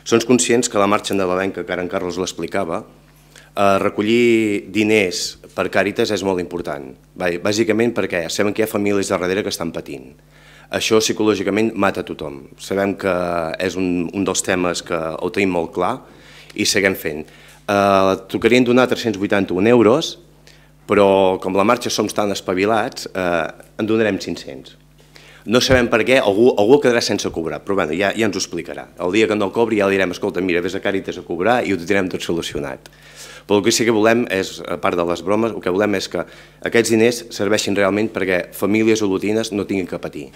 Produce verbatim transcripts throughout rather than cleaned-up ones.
Som conscients que la marxa nadalenca, que ara en Carlos l'explicava, recollir diners per Càritas és molt important, bàsicament perquè sabem que hi ha famílies darrere que estan patint. Això psicològicament mata a tothom. Sabem que és un, un dels temes que ho tenim molt clar i seguim fent. Eh, tocarien donar tres-cents vuitanta-un euros, però com la marxa som tan espavilats, eh, en donarem cinc-cents. No sabem per què, algú, algú quedarà sense cobrar, però bueno, ja, ja ens ho explicarà. El dia que no el cobri ja li direm, escolta, mira, vés a Càritas a cobrar i ho tindrem tot solucionat. Però el que sí que volem és, a part de les bromes, el que volem és que aquests diners serveixin realment perquè famílies olotines no tinguin que patir.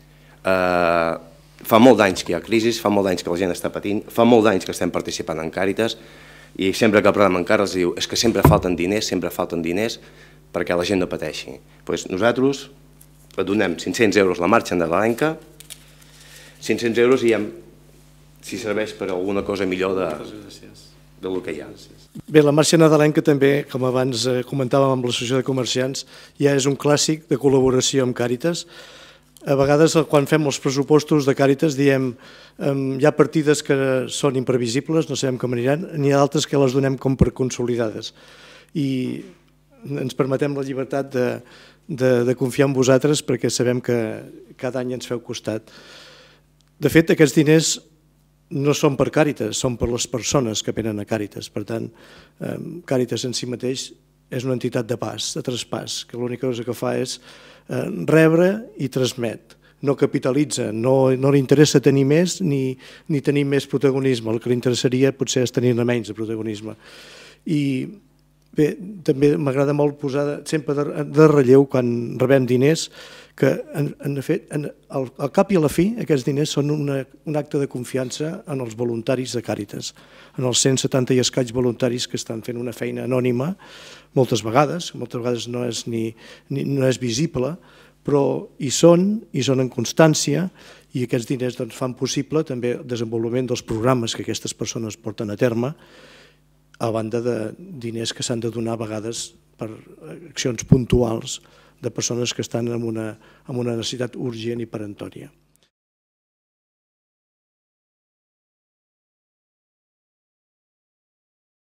Uh, fa molt d'anys que hi ha crisi, fa molt d'anys que la gent està patint, fa molt d'anys que estem participant en Càritas i sempre que parlem amb Carles diu és que sempre falten diners, sempre falten diners perquè la gent no pateixi. Pues nosaltres donem cinc-cents euros la marxa nadalenca, cinc-cents euros i ja, si serveix per alguna cosa millor de, de lo que hi ha. Bé, la marxa nadalenca també, com abans comentàvem amb l'associació de comerciants, ja és un clàssic de col·laboració amb Càritas. A vegades, quan fem els pressupostos de Càritas, diem hi ha partides que són imprevisibles, no sabem com aniran, n'hi ha d'altres que les donem com per consolidades. I ens permetem la llibertat de, de, de confiar en vosaltres perquè sabem que cada any ens feu costat. De fet, aquests diners no són per Càritas, són per les persones que venen a Càritas. Per tant, Càritas en si mateix és una entitat de pas, de traspàs, que l'única cosa que fa és rebre i transmet. No capitalitza, no, no li interessa tenir més ni, ni tenir més protagonisme. El que li interessaria potser és tenir-ne menys de protagonisme. I bé, també m'agrada molt posar sempre de, de relleu quan rebem diners que en, en fet, en, al, al cap i a la fi aquests diners són una, un acte de confiança en els voluntaris de Càritas, en els cent setanta i escaig voluntaris que estan fent una feina anònima moltes vegades, moltes vegades no és, ni, ni, no és visible, però hi són, hi són en constància i aquests diners doncs, fan possible també el desenvolupament dels programes que aquestes persones porten a terme, a banda de diners que s'han de donar a vegades per accions puntuals de persones que estan en una, en una necessitat urgent i peremptòria.